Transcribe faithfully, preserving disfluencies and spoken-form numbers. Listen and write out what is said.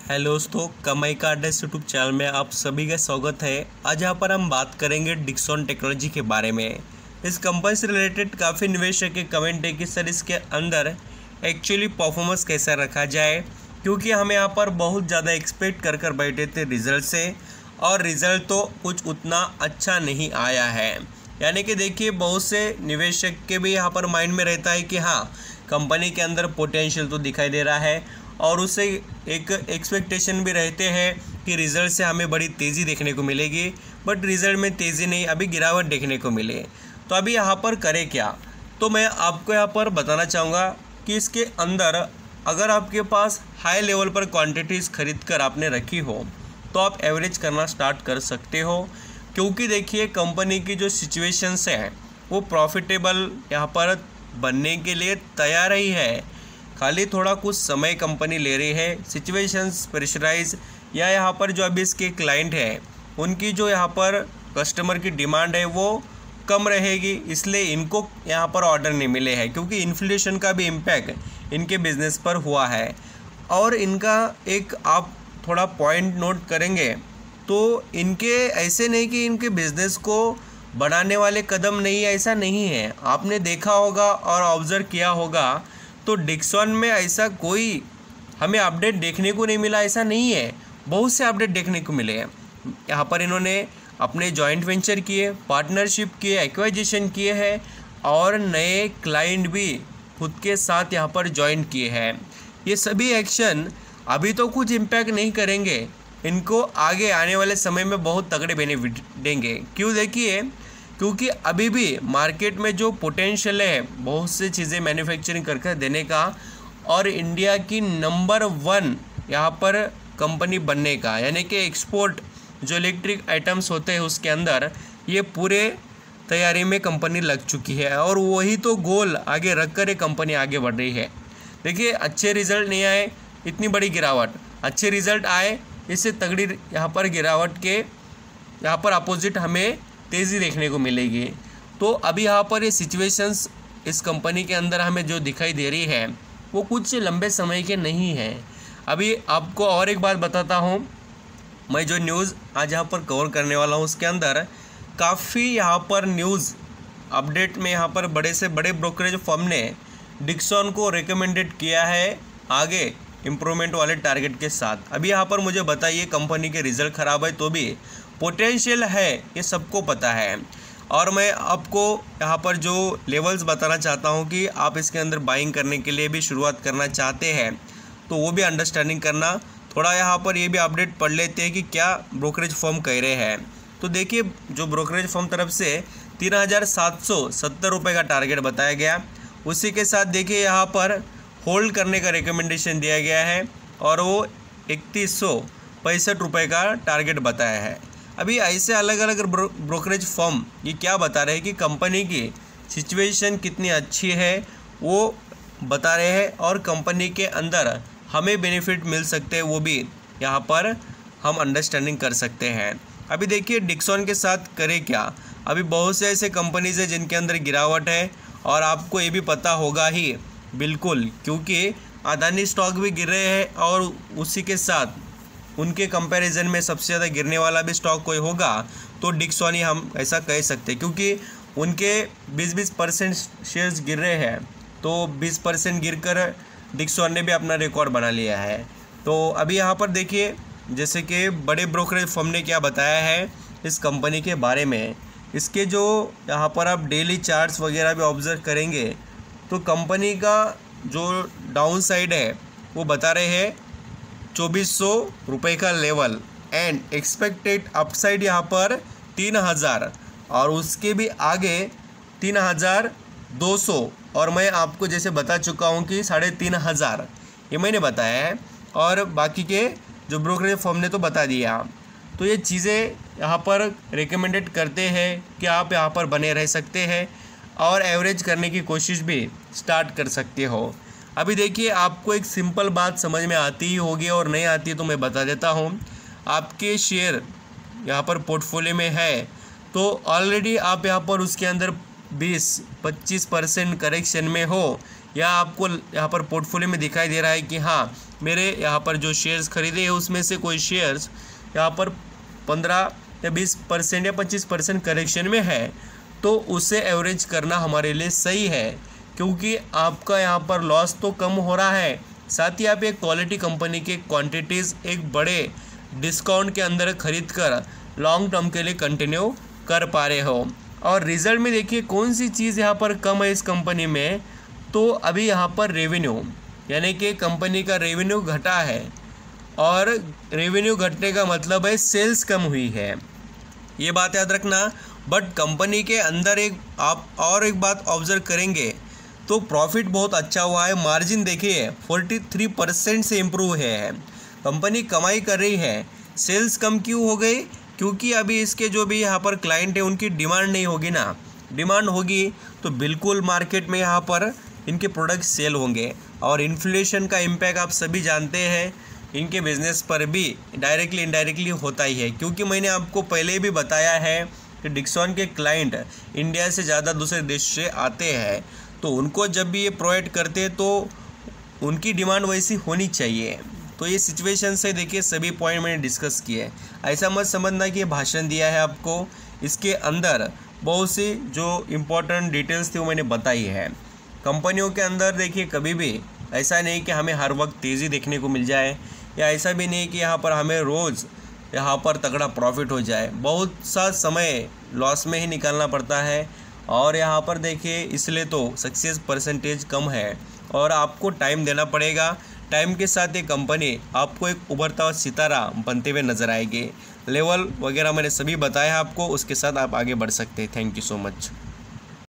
Hello दोस्तों, कमाई का अड्डा यूट्यूब चैनल में आप सभी का स्वागत है। आज यहाँ पर हम बात करेंगे डिक्सन टेक्नोलॉजी के बारे में। इस कंपनी से रिलेटेड काफ़ी निवेशक के कमेंट है कि सर इसके अंदर एक्चुअली परफॉर्मेंस कैसा रखा जाए, क्योंकि हम यहाँ पर बहुत ज़्यादा एक्सपेक्ट कर कर बैठे थे रिज़ल्ट से, और रिज़ल्ट तो कुछ उतना अच्छा नहीं आया है। यानी कि देखिए, बहुत से निवेशक के भी यहाँ पर माइंड में रहता है कि हाँ, कंपनी के अंदर पोटेंशियल तो दिखाई दे रहा है, और उससे एक एक्सपेक्टेशन भी रहते हैं कि रिज़ल्ट से हमें बड़ी तेज़ी देखने को मिलेगी, बट रिज़ल्ट में तेज़ी नहीं, अभी गिरावट देखने को मिले। तो अभी यहाँ पर करें क्या, तो मैं आपको यहाँ पर बताना चाहूँगा कि इसके अंदर अगर आपके पास हाई लेवल पर क्वांटिटीज़ खरीद कर आपने रखी हो तो आप एवरेज करना स्टार्ट कर सकते हो, क्योंकि देखिए कंपनी की जो सिचुएशंस है वो प्रॉफिटेबल यहाँ पर बनने के लिए तैयार ही है। खाली थोड़ा कुछ समय कंपनी ले रही है, सिचुएशंस प्रेशराइज, या यहाँ पर जो अभी इसके क्लाइंट हैं उनकी जो यहाँ पर कस्टमर की डिमांड है वो कम रहेगी, इसलिए इनको यहाँ पर ऑर्डर नहीं मिले हैं, क्योंकि इन्फ्लेशन का भी इम्पैक्ट इनके बिज़नेस पर हुआ है। और इनका एक आप थोड़ा पॉइंट नोट करेंगे तो इनके ऐसे नहीं कि इनके बिज़नेस को बढ़ाने वाले कदम नहीं, ऐसा नहीं है। आपने देखा होगा और ऑब्ज़र्व किया होगा तो डिक्सन में ऐसा कोई हमें अपडेट देखने को नहीं मिला, ऐसा नहीं है, बहुत से अपडेट देखने को मिले हैं। यहाँ पर इन्होंने अपने जॉइंट वेंचर किए, पार्टनरशिप किए, एक्वाइजेशन किए हैं, और नए क्लाइंट भी खुद के साथ यहाँ पर ज्वाइन किए हैं। ये सभी एक्शन अभी तो कुछ इम्पैक्ट नहीं करेंगे, इनको आगे आने वाले समय में बहुत तगड़े बेनिफिट देंगे। क्यों? देखिए, क्योंकि अभी भी मार्केट में जो पोटेंशियल है बहुत सी चीज़ें मैन्युफैक्चरिंग करके देने का, और इंडिया की नंबर वन यहाँ पर कंपनी बनने का, यानी कि एक्सपोर्ट जो इलेक्ट्रिक आइटम्स होते हैं उसके अंदर ये पूरे तैयारी में कंपनी लग चुकी है, और वही तो गोल आगे रख कर ये कंपनी आगे बढ़ रही है। देखिए, अच्छे रिज़ल्ट नहीं आए, इतनी बड़ी गिरावट, अच्छे रिज़ल्ट आए, इससे तगड़ी यहाँ पर गिरावट के यहाँ पर अपोजिट हमें तेज़ी देखने को मिलेगी। तो अभी यहाँ पर ये सिचुएशंस इस कंपनी के अंदर हमें जो दिखाई दे रही है वो कुछ लंबे समय के नहीं है। अभी आपको और एक बात बताता हूँ, मैं जो न्यूज़ आज यहाँ पर कवर करने वाला हूँ उसके अंदर काफ़ी यहाँ पर न्यूज़ अपडेट में यहाँ पर बड़े से बड़े ब्रोकरेज फर्म ने डिक्सन को रिकमेंडेड किया है आगे इम्प्रूवमेंट वाले टारगेट के साथ। अभी यहाँ पर मुझे बताइए, कंपनी के रिज़ल्ट ख़राब है तो भी पोटेंशियल है, ये सबको पता है, और मैं आपको यहाँ पर जो लेवल्स बताना चाहता हूँ कि आप इसके अंदर बाइंग करने के लिए भी शुरुआत करना चाहते हैं तो वो भी अंडरस्टैंडिंग करना। थोड़ा यहाँ पर ये भी अपडेट पढ़ लेते हैं कि क्या ब्रोकरेज फर्म कह रहे हैं। तो देखिए, जो ब्रोकरेज फर्म तरफ से तीन हज़ार सात सौ सत्तर रुपये का टारगेट बताया गया, उसी के साथ देखिए यहाँ पर होल्ड करने का रिकमेंडेशन दिया गया है, और वो इकतीस सौ पैंसठ रुपये का टारगेट बताया है। अभी ऐसे अलग अलग ब्रो, ब्रोकरेज फर्म ये क्या बता रहे हैं कि कंपनी की सिचुएशन कितनी अच्छी है वो बता रहे हैं, और कंपनी के अंदर हमें बेनिफिट मिल सकते हैं वो भी यहाँ पर हम अंडरस्टैंडिंग कर सकते हैं। अभी देखिए, डिक्सन के साथ करें क्या, अभी बहुत से ऐसे कंपनीज हैं जिनके अंदर गिरावट है, और आपको ये भी पता होगा ही बिल्कुल, क्योंकि अदानी स्टॉक भी गिर रहे हैं, और उसी के साथ उनके कंपैरिजन में सबसे ज़्यादा गिरने वाला भी स्टॉक कोई होगा तो डिक्सन ही हम ऐसा कह सकते हैं, क्योंकि उनके बीस बीस परसेंट शेयर्स गिर रहे हैं, तो बीस परसेंट गिर कर डिक्सन ने भी अपना रिकॉर्ड बना लिया है। तो अभी यहाँ पर देखिए, जैसे कि बड़े ब्रोकरेज फर्म ने क्या बताया है इस कंपनी के बारे में, इसके जो यहाँ पर आप डेली चार्ट्स वगैरह भी ऑब्जर्व करेंगे तो कंपनी का जो डाउन साइड है वो बता रहे हैं चौबीस सौ रुपये का लेवल, एंड एक्सपेक्टेड अपसाइड यहाँ पर तीन हज़ार, और उसके भी आगे तीन हज़ार दो सौ, और मैं आपको जैसे बता चुका हूँ कि साढ़े तीन हज़ार ये मैंने बताया है, और बाकी के जो ब्रोकरेज फर्म ने तो बता दिया। तो ये चीज़ें यहाँ पर रिकमेंडेड करते हैं कि आप यहाँ पर बने रह सकते हैं, और एवरेज करने की कोशिश भी स्टार्ट कर सकते हो। अभी देखिए, आपको एक सिंपल बात समझ में आती ही होगी, और नहीं आती तो मैं बता देता हूँ। आपके शेयर यहाँ पर पोर्टफोलियो में है तो ऑलरेडी आप यहाँ पर उसके अंदर बीस पच्चीस परसेंट करेक्शन में हो, या आपको यहाँ पर पोर्टफोलियो में दिखाई दे रहा है कि हाँ मेरे यहाँ पर जो शेयर्स खरीदे हैं उसमें से कोई शेयर्स यहाँ पर पंद्रह या बीस परसेंट या पच्चीस परसेंट करेक्शन में है, तो उसे एवरेज करना हमारे लिए सही है, क्योंकि आपका यहाँ पर लॉस तो कम हो रहा है, साथ ही आप एक क्वालिटी कंपनी के क्वांटिटीज़ एक बड़े डिस्काउंट के अंदर खरीद कर लॉन्ग टर्म के लिए कंटिन्यू कर पा रहे हो। और रिज़ल्ट में देखिए कौन सी चीज़ यहाँ पर कम है इस कंपनी में, तो अभी यहाँ पर रेवेन्यू, यानी कि कंपनी का रेवेन्यू घटा है, और रेवेन्यू घटने का मतलब है सेल्स कम हुई है, ये बात याद रखना। बट कंपनी के अंदर एक आप और एक बात ऑब्जर्व करेंगे तो प्रॉफिट बहुत अच्छा हुआ है। मार्जिन देखिए तैंतालीस परसेंट से इम्प्रूव है, कंपनी कमाई कर रही है। सेल्स कम क्यों हो गई? क्योंकि अभी इसके जो भी यहाँ पर क्लाइंट है उनकी डिमांड नहीं होगी ना, डिमांड होगी तो बिल्कुल मार्केट में यहाँ पर इनके प्रोडक्ट सेल होंगे। और इन्फ्लेशन का इम्पैक्ट आप सभी जानते हैं इनके बिज़नेस पर भी डायरेक्टली इनडायरेक्टली होता ही है, क्योंकि मैंने आपको पहले भी बताया है कि डिक्सॉन के क्लाइंट इंडिया से ज़्यादा दूसरे देश से आते हैं, तो उनको जब भी ये प्रोवाइड करते हैं तो उनकी डिमांड वैसी होनी चाहिए। तो ये सिचुएशन से देखिए सभी पॉइंट मैंने डिस्कस किए, ऐसा मत समझना कि ये भाषण दिया है आपको, इसके अंदर बहुत सी जो इम्पोर्टेंट डिटेल्स थी वो मैंने बताई है। कंपनियों के अंदर देखिए कभी भी ऐसा नहीं कि हमें हर वक्त तेज़ी देखने को मिल जाए, या ऐसा भी नहीं कि यहाँ पर हमें रोज़ यहाँ पर तगड़ा प्रॉफिट हो जाए, बहुत सा समय लॉस में ही निकालना पड़ता है। और यहाँ पर देखिए इसलिए तो सक्सेस परसेंटेज कम है, और आपको टाइम देना पड़ेगा। टाइम के साथ ये कंपनी आपको एक उभरता हुआ सितारा बनते हुए नज़र आएगी। लेवल वगैरह मैंने सभी बताया आपको, उसके साथ आप आगे बढ़ सकते हैं। Thank you so much.